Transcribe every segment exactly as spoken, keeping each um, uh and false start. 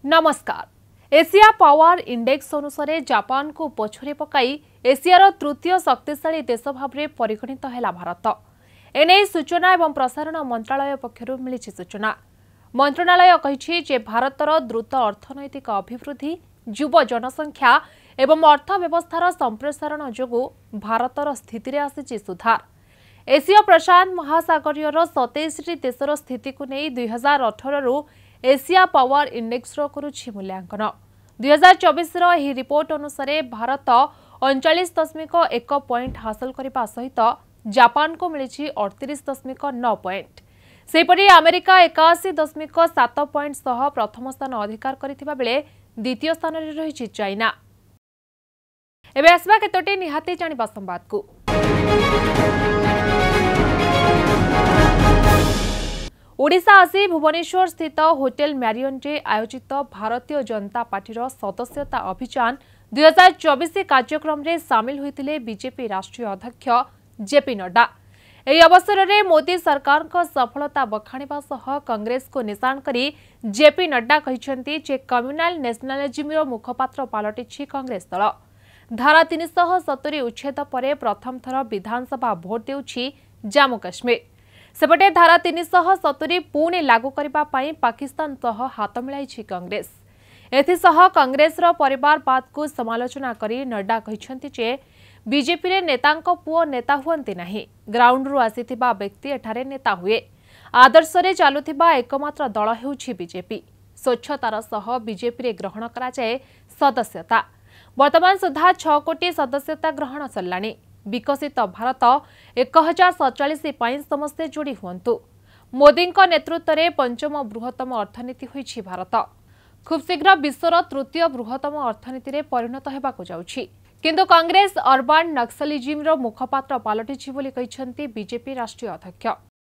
नमस्कार। Asia power index अनुसार Japan को पछरे पकाई एशियार तृतीय शक्तिशाली देश भाव में परिगणित है भारत। एने सूचना एवं प्रसारण मंत्रालय पक्षर मिली सूचना। मंत्रालय कही जे भारतर द्रुत अर्थनैतिक अभिवृद्धि, युव जनसंख्या एवं अर्थव्यवस्थार संप्रसारण जोगु भारतर स्थिति में आसी सुधार। एशिया प्रशांत महासागर सतैश देशर स्थिति को नहीं दुई हजार अठर रु एशिया पावर इंडेक्स करुछि मूल्यांकन। दुई हजार चौबीस रही रिपोर्ट अनुसार भारत उनचालीस दशमिक एक पॉइंट हासिल करने सहित जापान को मिली अड़तीस दशमिक नौ पॉइंट। सेपरि अमेरिका एकाशी दशमिक सात पॉइंट सह प्रथम स्थान अधिकार करथिबा बेले द्वितीय स्थान रे रही चाइना। एबे आसबा केतोटी निहाती जानिबा संवाद को। ओडिशा आसी भुवनेश्वर स्थित होटेल मैरियन रे आयोजित भारतीय जनता पार्टीर सदस्यता अभियान दुई हजार चौबीस कार्यक्रम रे सामिल होइतिले बीजेपी राष्ट्रीय अध्यक्ष जेपी नड्डा। एही अवसर में मोदी सरकार को सफलता बखाणिबा सह कांग्रेस को निशान करी जेपी नड्डा कहिसेंती जे कम्युनाल नेशनलिज्म मुखपात्र पालटिछि कांग्रेस दल। धारा तीन सौ सत्तरी उच्छेद पर प्रथम थर विधानसभा भोट देउछि जम्मू काश्मीर। सेपटे धारा तीन सौ सत्तरी पुणी लागू करबा पई पाकिस्तान सह हाथ मिलाई कांग्रेस। एथिसह कांग्रेस रो परिवारवाद को समालोचना करी नड्डा कहिसेंती जे बीजेपी रे नेतांको पुओ नेता हुअंती नाही, ग्राउंड रु आसीथिबा व्यक्ति एठारे नेता हुए। आदर्श रे चालुथिबा एकमात्र दल हेउछि बीजेपी। स्वच्छतार सह बीजेपी रे ग्रहण करा जाए सदस्यता। वर्तमान सुधा छह कोटी सदस्यता ग्रहण सरलाणी। विकसित भारत एक हजार सैंतालीस समस्ते जोड़ी हुंतु। मोदी नेतृत्व में पंचम बृहत्तम अर्थनीति होइछि भारत। खूब शीघ्र विश्वर तृतीय बृहत्तम अर्थनीति रे परिणत हेबाकु जाउछि। किंतु कांग्रेस अर्बान नक्सलिज्म मुखपात्र पालटिछि बोली कहिसेंती बीजेपी राष्ट्रीय अध्यक्ष।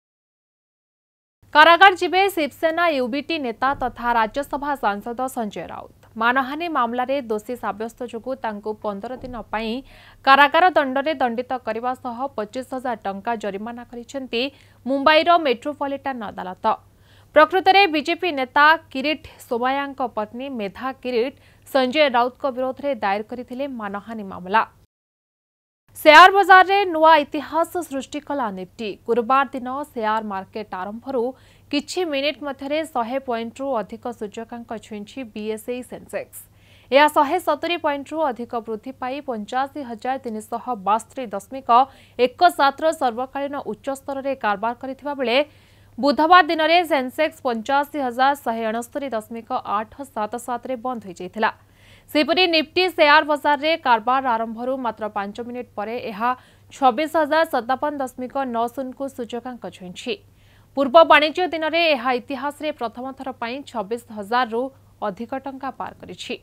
कारागार जीवे शिवसेना यूबीटी नेता तथा राज्यसभा सांसद संजय राउत। मानहानि मामला रे दोषी साब्यस्त जोगु तांको पंद्रह दिन पई कारागार दंडरे दंडित करबा सह पच्चीस हजार टंका जरिमाना करिसेंती मुंबईर मेट्रोपॉलिटन अदालत। प्रकृत में बीजेपी नेता किरीट सोमायांक पत्नी मेधा किरीट संजय राउत को विरोध में दायर करथिले मानहानि मामला। शेयर बाजार रे नुआ इतिहास सृष्टि कला निफ्टी। गुरुवार दिन शेयर मार्केट आरंभरू किछि मिनिट मध्यरे सौ पॉइंट रु अधिक सूचकांक छुईंछि बीएसई सेंसेक्स। यह सौ सत्तरी पॉइंट रु अधिक वृद्धि पाई पंचाशी हजार तीन सौ बास्तरी दशमिक एक सात सर्वकालीन उच्च स्तर में कारबार करथिबा बेले बुधवार दिन में सेंसेक्स पंचाशी हजार शहे अणस्तरी दशमिक आठ सात सात बंद हो जाइथिला। सेपरि निफ्टी शेयर बाजार रे कारबार आरंभरू मात्र पांच मिनिट परे यह छब्बीस हजार सत्तावन दशमिक नौ शून्य को सूचकांक छुईंछि। पूर्व वाणिज्य दिन में यह इतिहास रे प्रथम थर पई छब्बीस हजार रु अधिक टंका पार करिछि।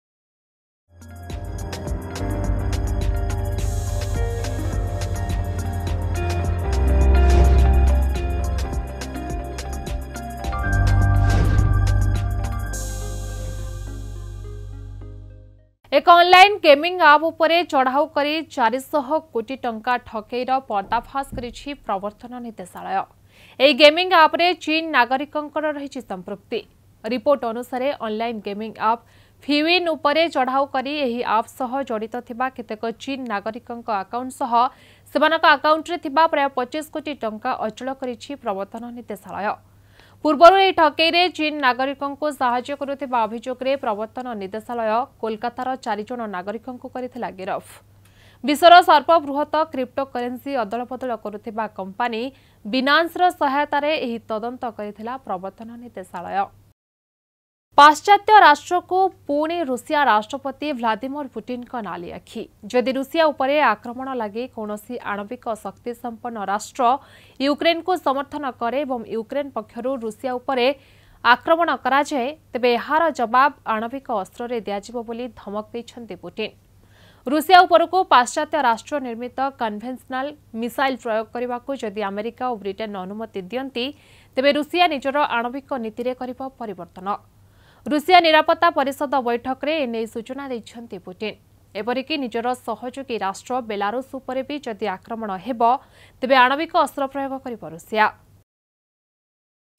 एक ऑनलाइन गेमिंग ऐप उपरे चढ़ाऊ करी चार सौ कोटी टंका ठकेईर पर्दाफाश करिछि प्रवर्तन निर्देशालय। एही गेमिंग ऐप रे चीन नागरिकंकर रहिछि संपृक्ति। रिपोर्ट अनुसार ऑनलाइन गेमिंग ऐप फ्यूइन उपरे चढ़ाऊ करी एही ऐप सह जड़ित थिबा केतेक चीन नागरिकंक अकाउंट सह सेमानक अकाउंट रे थिबा प्राय पच्चीस कोटी टंका अचल करिछि प्रवर्तन निर्देशालय। पूर्वर यह ठकेई चीन नागरिकों को साहाय्य करुथिबा अभियोग रे प्रवर्तन निर्देशालय कोलकातार चार जन नागरिकों को करिथिला गिरफ। विश्वर सर्वबृहत क्रिप्टो करेन्सी अदल बदल करुथिबा कंपनी बिनान्सर सहायतार एही तदंत करिथिला प्रवर्तन निर्देशालय। पाश्चात्य राष्ट्र को पुणी रूसिया राष्ट्रपति व्लादिमीर पुतिन का नाली आखि। जदि रूसिया उपरे आक्रमण लगे कौनसी आणविक शक्ति संपन्न राष्ट्र यूक्रेन को समर्थन करे एवं यूक्रेन पक्षरु रूसिया उपरे आक्रमण करा जाए तेबे एहार जवाब आणविक अस्त्र रे दियाजिबो बोली धमक दैछन्ति पुतिन। रूसिया उपरको पाश्चात्य राष्ट्र निर्मित कन्वेंशनल मिसाइल प्रयोग करने को जदि अमेरिका और ब्रिटेन अनुमति दियंती तेबे रूसिया निजर आणविक नीति रे करिबो परिवर्तन। रूसिया निरापत्ता परिषद बैठक रे एने सूचना दैछन्ति पुतिन। एपरिकी निजर सहयोगी राष्ट्र बेलारूस उपरे भी जदि आक्रमण हेबो तेबे आणविक अस्त्र प्रयोग करिबो रूसिया।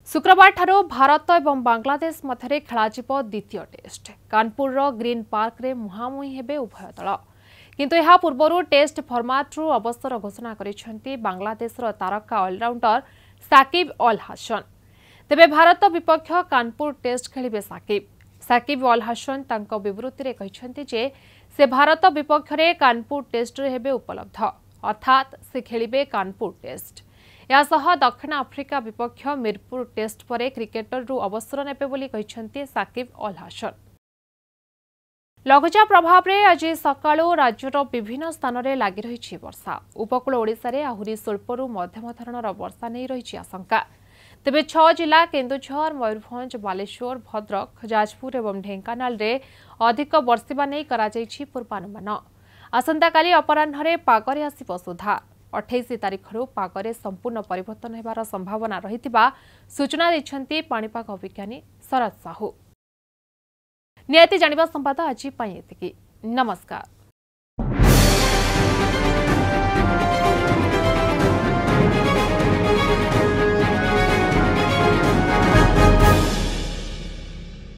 शुक्रवार ठारू भारत और बांग्लादेश मध्य खेल द्वितीय टेस्ट कानपुर ग्रीन पार्क रे मुहांमुही हेबे उभय दल किंतु यह पूर्व टेस्ट फर्माट्रु अवसर घोषणा करिसेंती बांग्लादेशर तारका ऑलराउंडर साकिब अल हासन। तेबे भारत विपक्ष कानपुर टेस्ट खेलिबे साकिब साकिब अल हासन तांको विवृत्ति रे कहिसेंती जे से भारत विपक्ष रे कानपुर टेस्ट रे हेबे उपलब्ध अर्थात से खेलिबे कानपुर टेस्ट। यासह दक्षिण आफ्रिका विपक्ष मिरपुर टेस्ट पर क्रिकेटर रु अवसर नेबे बोली कहिसेंती साकिब अल हासन। लघुचाप प्रभाव में आज सकाळु राज्यर विभिन्न स्थान में लगी रही वर्षा उपकूल ओडिशा रे आहुरी स्वल्परू मध्यम धरणर वर्षा नहीं रही आशंका। तेबे छह जिला केन्दुझर मयूरभंज बालेश्वर भद्रक जाजपुर और ढेंकानाल रे अधिक वर्षा नहीं कराଯାଇଛି पूर्वानुमान। आसंताकाली अपराह्न पागरे आसिब सुधार अठाईस तारिख पागरे संपूर्ण परिवर्तन होबार संभावना रहिथिबा सूचना दैछन्ती पाणीपाग विज्ञानी शरद साहू। नियति जानिबा संवाद आज पाई एतिकी। नमस्कार।